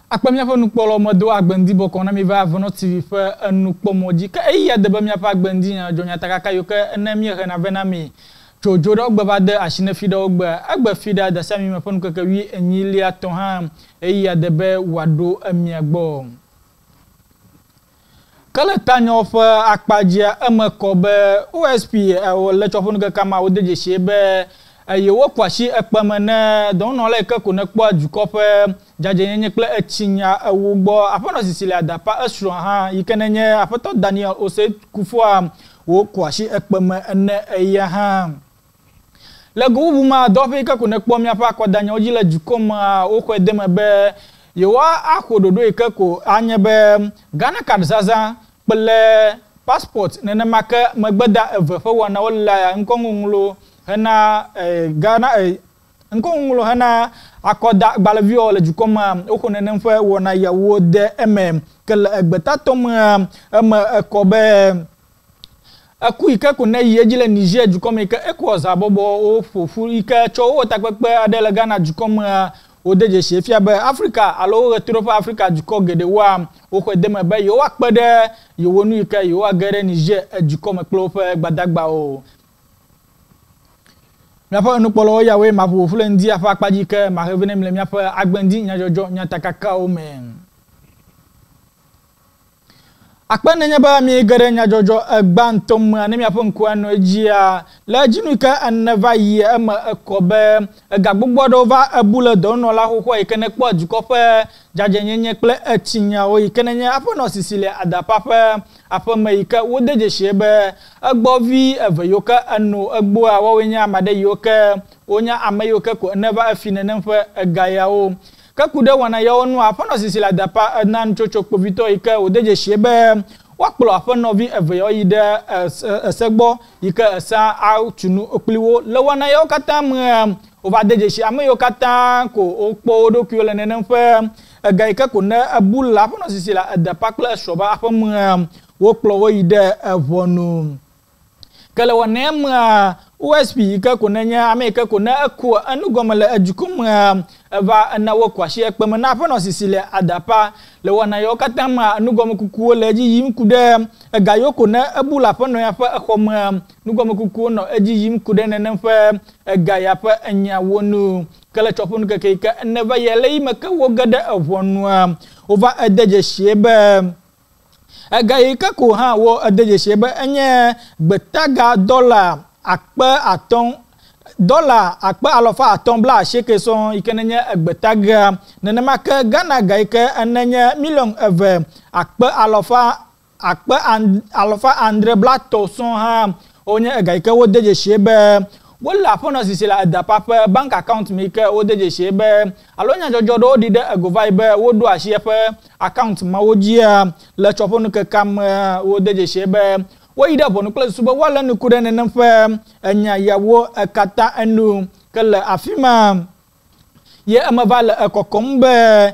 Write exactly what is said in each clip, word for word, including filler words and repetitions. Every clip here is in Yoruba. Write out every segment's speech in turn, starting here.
Akpemia fa nukpolo modo agbendi boko na mi va AVENOR T V fa nukpo moji ka e ya de ba mi fa agbendi nya jonya takaka yo ka na mi re na vena mi jojo do gba ba de ashine fida ogba agba fida da sami me fa nukaka wi enyili aton ha e ya de be wado ami agbo kala tanyo fa akpajia emeko be O S P o le chofo nukaka ma o deje shebe ye wo kwashi ekpemene don no le ke ko ne kpo ajuko fe jajenyenye kple echinya ewo gbo AVENOR sisile adapa esro ha yikenenye afeto Daniel Ose Kufua wo kwashi ekpeme ene eya ha le go buma do fe ke ko ne kpo mi afa ko Daniel oji le juko ma o ko edeme be ye wa akododo e ke ko anye be Ghana card zaza pele passport nene make megbeda eve fe wona wala nkongunlo hena eh, Ghana eh, nkongulo hena akoda gbalvio le jukoma okonene mfe wona yawo de mm kel egbeta tom em ekobe aku ike ko na yejile Niger jukoma ike ekoza bobo o fofu ike cho o takpepe adele Ghana jukoma o deje shefia be Africa alo retro fa Africa juko gede wa o ko deme be yo akpede yo wonu ike yo agere Niger jukoma klofe gbadagba o miafa nukpolo yawe mafu fule ndi afa akpaji ke ma revene mle miafa agbendi nya jojo nya takaka o men akpane nya ba mi gere nya jojo egbantom ne miafa nkuano ejia la jinu ka aneva yi em ekobe gagbogbodo va ebule dono la hokho ikene kpo ajuko fe jajenyenye kple echinya o ikene nya AVENOR sisile adapa fe afa meika wo deje shebe agbovi eveyoka anu egbo a wo nya amade yoka onya amayoka ko never afinene fe egaya o kakude wana ya onu AVENOR sisile adapa na nchocho povito ika wo deje shebe wakplo AVENOR vi eveyo yide esegbo ika esa a tunu okpliwo le wana ya okatam o va deje shi amayoka ta ko okpo do kyole nenen fe egaika ko na abula AVENOR sisile adapa kle shoba afam wo kplo wo yide evonu kala wonem O S P ka kunenya ameka kuna ku anugomele ajukum va na wo kwashi ekpem na AVENOR sisile adapa le wana yo katama anugom kuku leji yim kude gayo kuna abula AVENOR ya fa akom nugom kuku no eji yim kude nenen fa gaya fa anya wonu kala chopun ka keika neva yele meka wo gada avonu ova edeje shebe agaika ko ha wo adeje shebe enye gbetaga dollar akpe aton dollar akpe alofa aton bla sheke son ikenenye gbetaga nenema ke Ghana gaika enenye million eve akpe alofa akpe alofa andre bla to son ha onye gaika wo deje shebe wala AVENOR sisile adapa pe bank account mi ke wo deje shebe alonya jojo do di de go vibe wo do ahie pe account ma wo jia le choponu ke kam wo deje shebe wo ida bonu kle suba wala nu kudene nemfe enya yawo kata enu kele afima ye amavale kokombe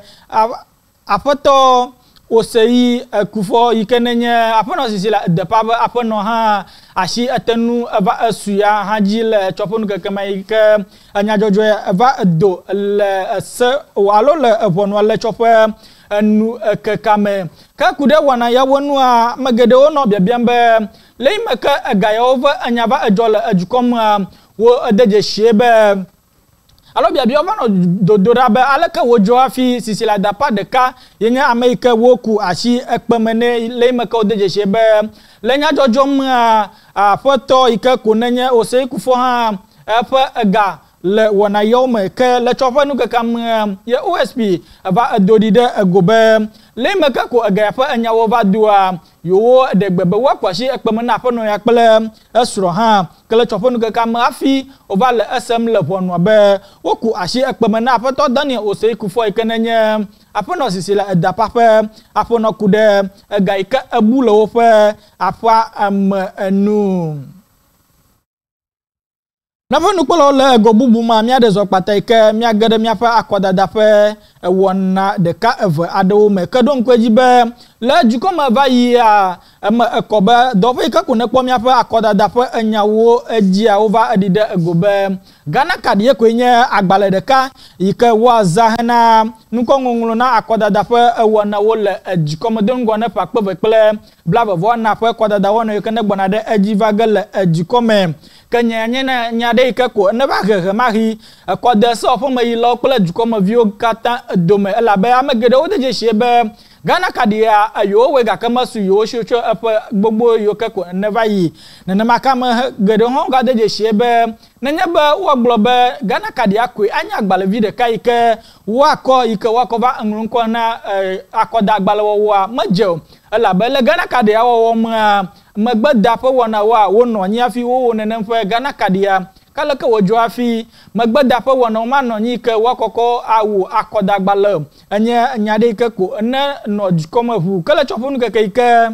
afoto osei kufo ikenenye AVENOR sisile adapa pe AVENOR ha ashi atenu ava asuya hajile choponu ke kamaike anya jojo ava do le se walo le bonu le chope anu kekame ka kude wana ya wonu a magede ono biabiambe leime ka gaya over anya va ejole ajukom wo deje shebe alo biabia over no dodora be alaka wojo afi sisile adapa de ka yenya amerika woku ashi ekpemene leime ka deje shebe lenya jojom a foto ike kunenye Ose Kufua ha efa ga le wana yome ke le chofa nu ke kam ye O S P va dodide gobe le meka ko ga fa anya wo va dua yo de gbebe wa kwashi ekpem na AVENOR ya kpele esro ha ke le chofa nu ke kam afi o va le sm le ponu be woku ashi ekpem na afoto Daniel Ose Kufua ikenenye AVENOR sisile adapa fe AVENOR kude ga ike abule wo fe afa am enu Nava nukpolo le gobubu ma mia de zokpata ike mia gede mia fa akodada fe wona de ka eve adewo me kedon kweji be le jukoma va yi a eme ekobe dofe ke ko ne kpɔ miaƒe akɔdadaƒe enyawo edziawo va eɖi ɖe ego be Ghana kaɖi koe nye agbalẽ ɖeka yi ke woaza hena nukɔŋɔŋlɔ na akɔdadaƒe ewɔnawo le edzikɔmedonugɔ ne ƒakpeve kple blavevɔ na ƒe kɔdadawɔna yi ke ne gbɔna ɖe edzi va ge le edzikɔme ke nye nye ne nya ɖe yi ke ko ne va hehe mahi ekɔde sewɔƒemeyilawo kple dukɔmeviwo katã dome elabe ame geɖewo de dzesi be Ghana kaɖia ayo we gake mesu yo tso tso eƒe gbogbo yo ke ko ne va yi nenema ka me geɖewo hã ga de dzesi be nenye be woagblɔ be Ghana kaɖia koe anye agbalẽvi ɖeka yi ke woakɔ yi ke woakɔ va eŋlɔ ŋkɔ na akɔda agbalẽwɔwɔa medze o elabe le Ghana kaɖia wɔwɔ mea megbedaƒe wɔnawoa wonɔ anyi hafi wowo nenem ƒe Ghana kaɖia kaleke wodzo hafi megbedaƒe wɔnawo manɔ anyi ke woakɔkɔ awu akɔdagbalẽ enye nya ɖe yi ke ko ne nɔ dukɔme ʋu ke le tsɔƒe nukeke yi ke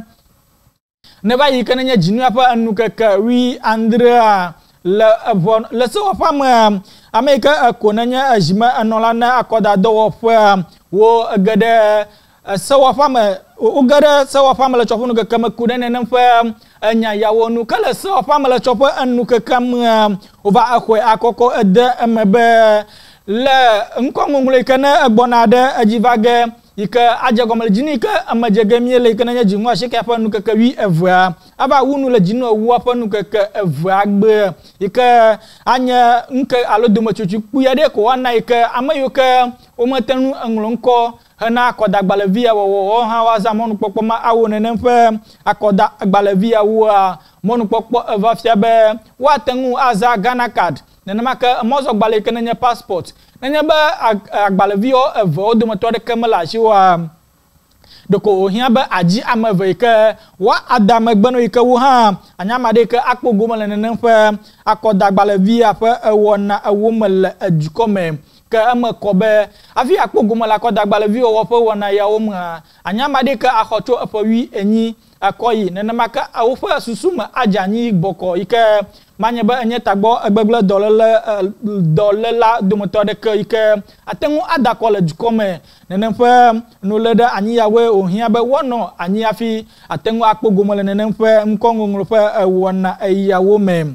ne va yi ke nenye dzinua ƒe enukeke wi andrea le evɔ le sewɔƒea me ame yi ke ko nenye ezime enɔla ne akɔdadɔwɔƒea wo ege ɖe sewɔƒea me wo ge ɖe sewɔƒea me le tsɔƒe nukeke me ku ɖe nenem ƒe enya yawo nu ke le sewɔƒea me le tsɔƒe enukeke me wova exɔe akɔkɔ ede eme be le ŋkɔŋɔŋlɔ yi ke ne egbɔna ɖe edzi va ge yi ke adze gɔme le dzinu yi ke ame dzege mie le yi ke nenye dzinu asike ƒe nukeke wi evea ava wu nu le dzinu ewua ƒe nukeke evea gbe yi ke anye nke alo dometsotsi kpui aɖe ko wana yi ke ame yiwo ke womete nu eŋlɔ ŋkɔ hena akɔdagbalẽvia wɔwɔ hã woaza mɔnukpɔkpɔ ma awo nenem ƒe akɔdagbalẽviawoa mɔnukpɔkpɔ eva fia be woate ŋu aza Ghana card nenema ke mɔzɔgbalẽ yi ke nenye passport nenye be agbalẽviwo eve wo dometɔ ɖeke mele asi woa ɖeko wohiã be adzi ame eve yi ke woada megbe no yi ke wo hã anyama ɖe yi ke akpɔ gome le nenem ƒe akɔdagbalẽvia ƒe ewɔna ewo me le edukɔme ke eme kɔ be afi akpɔ gome le akɔdagbalẽvi wɔwɔ ƒe wɔna yawo mea anyama ɖe ke axɔ tso eƒe wi enyi akɔ yi nenema ke woƒe susu me adze anyi bɔkɔ yi ke manye be enye tagbɔ egbegble dɔléle dɔléla dometɔ ɖeke yi ke ate ŋu ada kɔ le dukɔme nenem ƒe nulé ɖe anyi yawoe wohiã be woanɔ anyi hafi ate ŋu akpɔ gome le nenem ƒe ŋkɔŋɔŋlɔ ƒe wɔna eyawo me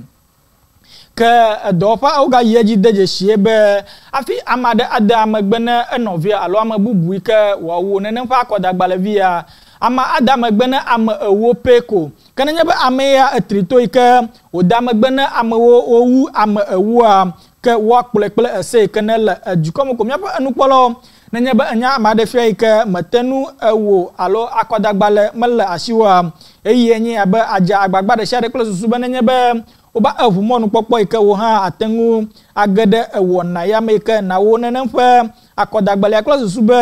ke dɔwɔƒe woga yi edzi de dzesi be afi ame aɖe ade amegbe ne enɔvia alo ame bubu yi ke wòawo nenem ƒe akɔdagbalẽvia ame ada megbe ne ame ewo pe ko ke nenye be ame ya etri to yi ke wòda megbe ne amewo wowu ame ewoa ke woakplɔe kple ese yi ke ne le edukɔme ko míaƒe enukpɔlawo nenye be enya ame aɖe fia yi ke mete nu ewo alo akɔdagbalẽ mele asiwoa eye nye abe adze agbagba ɖe sia ɖe kple susu be nenye be woba eʋu mɔnukpɔkpɔ yi ke wo hã ate ŋu age ɖe ewɔna ya me yi ke nawo nenem ƒe akɔdagbalẽa kple susu be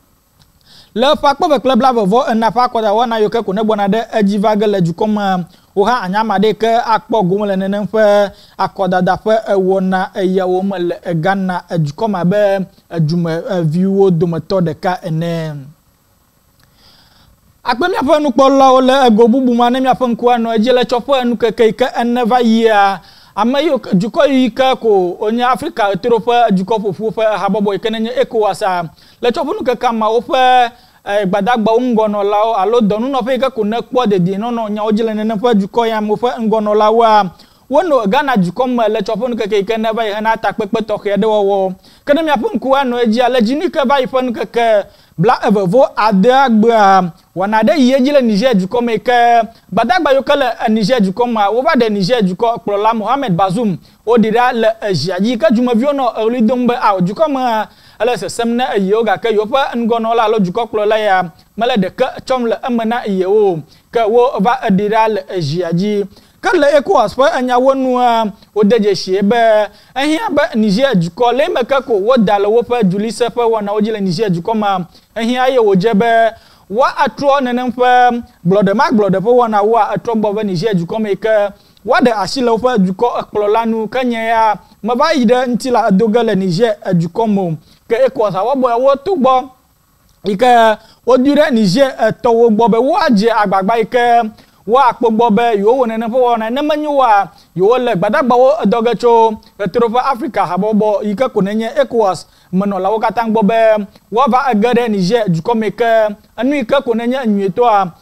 le eƒe akpɔve kple blavevɔ ena ƒe akɔdawɔna yiwo ke ko ne gbɔna ɖe edzi va ge le dukɔme wo hã anyama ɖe ke akpɔ gome le nenem ƒe akɔdada ƒe ewɔna eyawo me le Ghana edukɔme abe edumeviwo dometɔ ɖeka ene. Akpe miaƒe nukpɔlawo le ego bubu ma ne miaƒe ŋku anɔ edzi le tsɔƒe nukeke yi ke ene va yia ame yiwo dukɔ yi ke ko onye Afrika ɣetoɖoƒe dukɔ ƒoƒu ƒe habɔbɔ yi ke nenye ECOWAS le tsɔƒe nukeke ma woƒe gbadagbawo ŋgɔnɔlawo alo dɔnunɔƒe yi ke ko ne kpɔ dedienɔnɔ nyawo dzi le nenem ƒe dukɔ ya me woƒe ŋgɔnɔlawoa wonɔ Ghana dukɔme le tsɔƒe nukeke yi ke ne va yi hena takpekpe tɔxɛ aɖe wɔwɔ ke ne miaƒe ŋku anɔ edzi le dzinu yi ke va yi ƒe nukeke bla evevo ade agbea wɔna ɖe yi edzi le Niger dukɔme yi ke gbadagba yiwo ke le Niger dukɔmea wova ɖe Niger dukɔ kplɔla Mohamed Bazoum woɖi ɖa le ezia dzi ke dumeviwo nɔ eɣli dom be awo dukɔmea ele sesem ne eyewo gake yewo ƒe ŋgɔnɔla alo dukɔkplɔla ya mele ɖeke tsɔm le eme na yewo ke wo va eɖi ɖa le ezia dzi ke le ECOWAS ƒe enyawo nua wode dzesi be ehiã be Niger dukɔ le eme ke ko woda le woƒe dzulise ƒe wɔnawo dzi le Niger dukɔmea ehiã eye wòdze be woatrɔ nenem ƒe gblɔɖe ma gblɔɖe ƒe wɔnawoa etrɔ gbɔ be Niger dukɔme yi ke woaɖe asi le woƒe dukɔ ekplɔla nu ke nye ya meva yi ɖe ŋuti la edo ge le Niger dukɔme ke ECOWAS awɔbɔ woto gbɔ yi ke woɖi ɖe Niger etɔwo gbɔ be woadze agbagba yi ke woakpɔ gbɔ be yewo wɔ nenem ƒe wɔna ne menye woa yewo le gbadagbawo edɔge tso ɣetoɖoƒe Afrika habɔbɔ yi ke ko nenye ECOWAS menɔlawo katã gbɔ be woava ege ɖe Niger dukɔme ke enu yi ke ko nenye nyuietɔa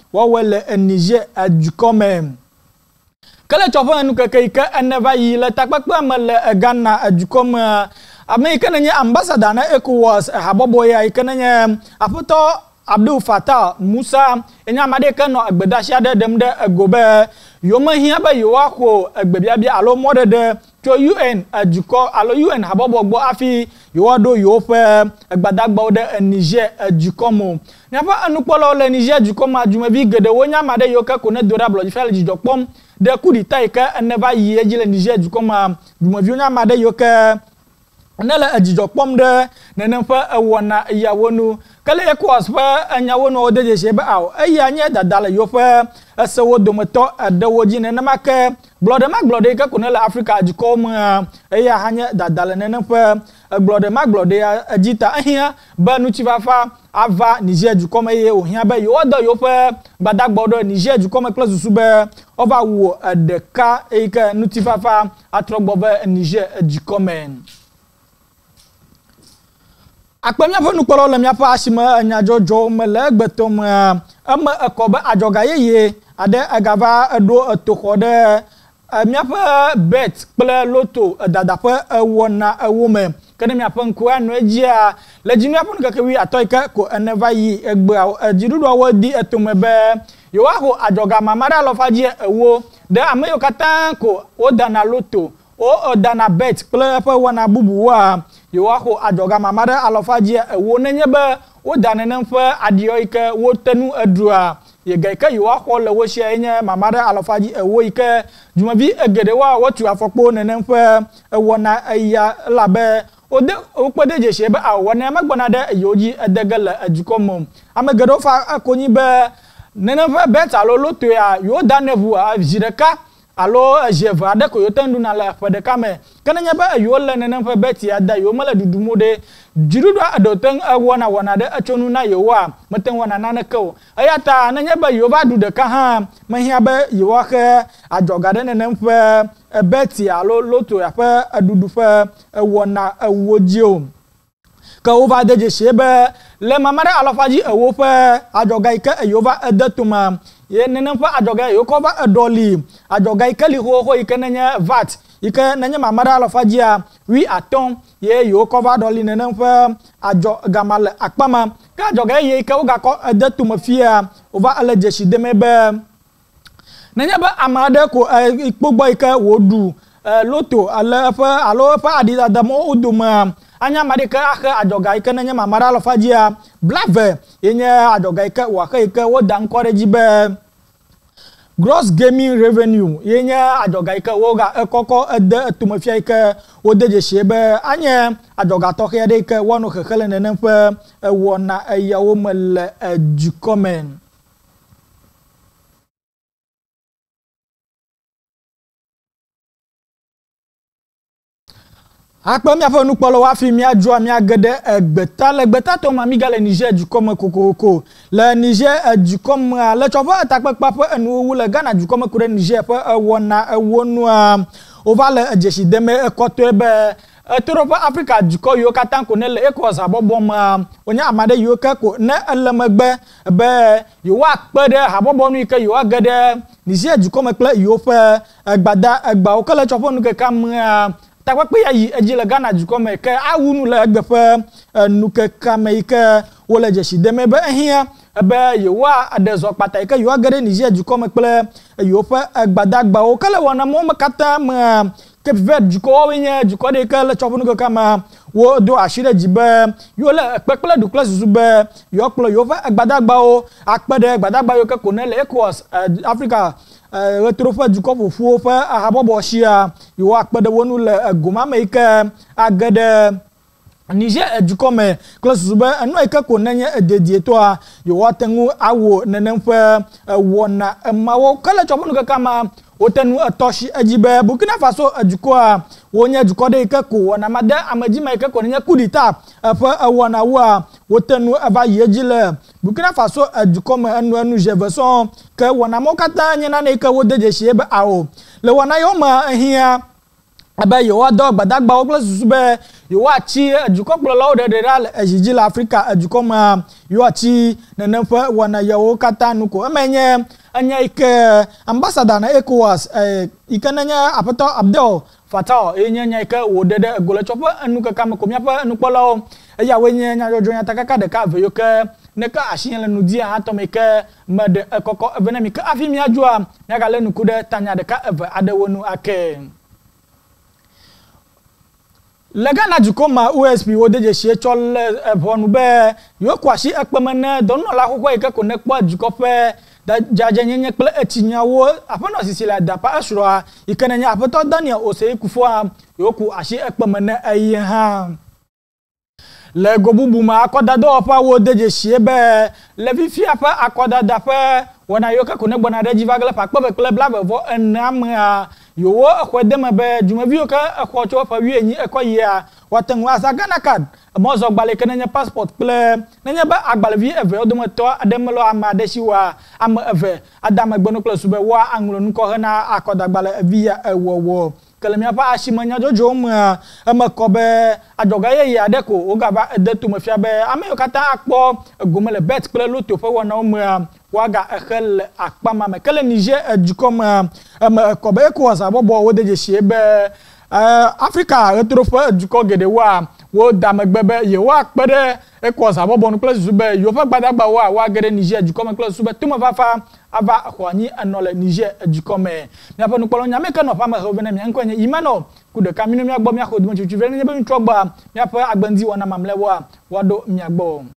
wo le Niger dukɔ me kele tsɔƒe nu keke yi ke ene va yi le takpekpe me le Ghana dukɔ me ame yi ke nenye ambassador na ECOWAS habɔbɔ ya yi ke nenye aƒetɔ Abdul Fattah Musa enya amade ke no agbedashi ade dem de ego be yo mahia be yo akwo agbebiabia alo modede to U N adukɔ alo U N habɔbɔ gbo afi yo do yo fe agbadagba de Niger adukɔ mo nyafa anukpɔlɔ le Niger adukɔ ma jumevi gede wo nya amade yo ke ko ne dora blɔ fel jidokpɔm de kudi tai ke ene va yi eji le Niger adukɔ ma jumevi nya amade yo ke ne le ejidokpɔm de nenem fe ewɔna yawonu kele ECOWAS fe enyawono wo de jesie be awo eya nye dada le yo fe esewo dometɔ edewo dzi nenema ke gblɔde ma gblɔde ke ko ne le Afrika adukɔ me eya hanye dada le nenem fe gblɔde ma gblɔde edzita ehia be nutsifafa ava Niger adukɔ me ye ohia be yo do yo fe gbadagbɔ do Niger adukɔ me kple susu be ova wo ɖeka eyike nutsifafa atrɔgbɔ be Niger adukɔ me akpe miaƒe nukpɔlɔ le miaƒe asime nyadzɔdzɔ me le egbetɔ me eme ekɔ be adzɔga yeye aɖe egava eɖo etoxɔ ɖe miaƒe bet kple loto dadaƒe ewɔna ewo me ke ne miaƒe ŋku anɔ edzia le dzi miaƒe nukeke wi atɔ yi ke ko ene va yi egbea dziɖuɖuawo di etome be yewoaxɔ adzɔga mama ɖe alɔfa dzi ewo ɖe ame yiwo katã ko wodana loto o dana bet kple eƒe wɔna bubuwoa yewoaxɔ adzɔga mama ɖe alɔfa dzi ewo nenye be woda nenem ƒe aɖiɔ yi ke wotenu edrua yega yi ke yewoaxɔ le wo sia nye mama ɖe alɔfa dzi ewo yi ke dumevi geɖewoa wotu afɔkpo nenem ƒe ewɔna eya elabe wode wokpe de dzesie be awɔna megbɔna ɖe yewo dzi edege le edukɔ me ame geɖewo fa konyi be nenem ƒe bet alo loto ya yewo da ne ʋu zi ɖeka alo eve aɖe ko yo te ɖuna le ƒe ɖeka me ke nenye be yewo le nenem ƒe beti ada yewo mele ɖuɖum ɖe dziɖuɖua eɖo te wɔna wɔna ɖe etso nu na yewoa mete wɔna naneke o eya ta nenye be yewo va ɖu ɖeka hã mehia be yewoaxe adzɔga ɖe nenem ƒe beti alo loto ya ƒe eɖuɖu ƒe ewɔna ewo dzi o ke wova de dzesie be le mama ɖe alɔfa dzi ewo ƒe adzɔga yi ke yewo va ede tome ye nenem ƒe adzɔga yewo kɔ va eɖɔli adzɔga yi ke li xoxo yi ke nenye vat yi ke nenye mama ɖe alɔfa dzia wi atɔ̃ ye yewo kɔ va ɖɔli nenem ƒe adzɔga ma le akpa ma ke adzɔga yi ke wogakɔ ede tome fia wova ele dzesi deme be nenye be ame aɖe ko kpogbɔ yi ke woɖu loto ale eƒe alo eƒe aɖidada wo dome anya ame ɖeke axe adzɔga yi ke nenye mama ɖe alɔfa dzia blave ye nye adzɔga yi ke wòaxe yi ke woda ŋkɔ ɖe dzi be gross gaming revenue ye nye adzɔga yi ke woga ekɔkɔ ede etome fia yi ke wode dzesie be anye adzɔga tɔxɛ aɖe yi ke woanɔ xexe le nenem ƒe ewɔna eyawo me le edukɔ me. Akpe miaƒe nukpɔlɔ wafi miadzɔa miage ɖe egbeta le gbeta tɔ ma miga le Niger dukɔ me kokoko le Niger dukɔ mea le tsɔƒe etakpekpa ƒe enuwowu le Ghana dukɔ me ku ɖe Niger ƒe ewɔna ewonua wova le edzesi deme ekɔtɔe be etoroƒe Afrika dukɔ yiwo katã ko ne le ECOWAS habɔbɔ me wonye ame aɖe yiwo ke ko ne ele megbe be yewoakpe ɖe habɔbɔ nu yi ke yewoage ɖe Niger dukɔ me kple yewo ƒe egbada egbawo ke le tsɔƒe nu keka mea takpekpe ya yi edzi le Ghana dukɔ me ke awu nu le egbe ƒe nukeka me yi ke wole dzesi deme be ehia be yewoa ɖe zɔ kpata yi ke yewoage ɖe Niger dukɔ me kple yewo ƒe egbadagbawo ke le wɔna mo me katã me Cape Verde dukɔwoe nye dukɔ ɖe yi ke le tsɔƒe nukeka me wodo asi ɖe dzi be yewo le ekpe kple ɖu kple susu be yewoakplɔ yewo ƒe egbadagbawo akpe ɖe gbadagba yiwo ke ko ne le ECOWAS Afrika ɣetroƒe dukɔ ƒoƒuwo ƒe habɔbɔ sia yewo akpe ɖe wo nu le egoma me yi ke age ɖe Niger dukɔ me kple susu be enua yi ke ko nenye ededietɔa yewoate ŋu awo nenem ƒe wɔna emawo ke le tsɔƒe nukeka ma wote nu etɔsi edzi be Burkina Faso dukɔa wonye dukɔ ɖe yi ke ko wɔna ma de amedzime yi ke ko nenye kudita eƒe ewɔnawoa wote nu eva yi edzi le Burkina Faso dukɔ me enu enu zeve sɔŋ ke wɔna mawo katã nye nane yi ke wode dzesie be awo le wɔna yewo me ehia abe yewoadɔ gbadagbawo kple susu be yo wa chi eduko kplolo de de dal ejiji la Africa eduko ma yo chi nene fa wana yo kata nuko amenye anya ike ambassador na ECOWAS eh ikananya apato Abdel Fattah enya nya ike wo de de gole chopa anu ka kam ko mia pa anu kpolo ya wenye nya jojo nya takaka de ka ve yo ke ne ka ashin le nu dia ha to me ke mede koko evena mi ka afi mi ajua nya ga le nu kude tanya de ka eve adewonu ake lega na jukoma U S P wo deje sie chol ebonu be yo kwashi ekpemene dono la kokwa ike ko ne kpo jukope da jaje nyenye kple etinyawo apono sisila da pa asro ikenenya apoto Daniel Osei Kufo yo ku ashi ekpemene ayi ha le gobubu ma akoda do pa wo deje sie be le fifi apa akoda da pa wona yo ka ko ne bona de jivagle pa kpo be kple blave vo enam yo wo akwedema be jumavi ka akwocho pa wienyi ekoyia watenwa asagana card mozo gbale kenenya passport ple nenya ba agbalvi eve odomoto ademelo amadeshiwa am eve adama gbonu kle sube wa anglo nko hena akoda gbale via ewowo kelemia pa ashimanya jojo mu amakobe ajoga ye ya deko ogaba edetu mafia be ameyokata akpo gomele bet ple luto fe wona mu waga ehel akpama me kele Niger edukom am kobe ECOWAS abobo wo deje shiebe Africa retrofa eduko gede wa wo damegbebe ye wa kpede ECOWAS abobo no place sube yo fa gbadagba wa wa gede Niger edukom place sube tuma fafa ava kwani anole Niger edukom me apa no kpolo nyame ka no fa ma hovena mi anko nya imano kude kamino mi agbo mi akodu mo chuchu vene be mi trogba mi apa agbandi wona mamlewa wado mi agbo